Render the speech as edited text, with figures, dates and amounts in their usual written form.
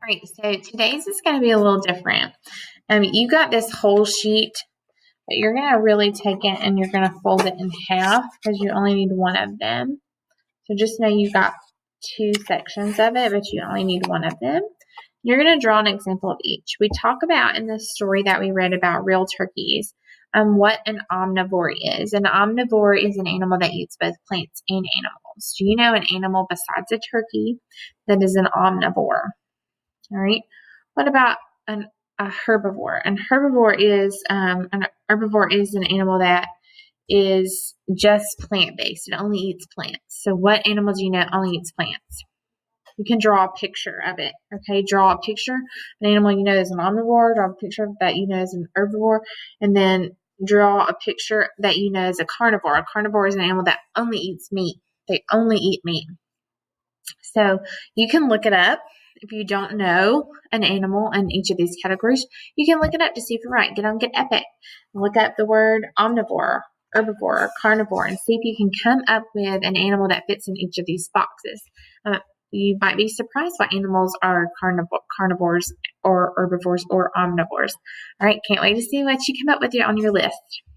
All right, so today's is going to be a little different. You got this whole sheet, but you're going to really take it and you're going to fold it in half because you only need one of them. So just know you got two sections of it, but you only need one of them. You're going to draw an example of each. We talk about in the story that we read about real turkeys, what an omnivore is. An omnivore is an animal that eats both plants and animals. Do you know an animal besides a turkey that is an omnivore? All right. What about a herbivore? An herbivore is an animal that is just plant-based. It only eats plants. So what animal do you know only eats plants? You can draw a picture of it. Okay, draw a picture. An animal you know is an omnivore. Draw a picture that you know is an herbivore, and then draw a picture that you know is a carnivore. A carnivore is an animal that only eats meat. They only eat meat. So you can look it up. If you don't know an animal in each of these categories, you can look it up to see if you're right. Get on Get Epic. Look up the word omnivore, herbivore, or carnivore, and see if you can come up with an animal that fits in each of these boxes. You might be surprised what animals are carnivores or herbivores or omnivores. All right, can't wait to see what you come up with on your list.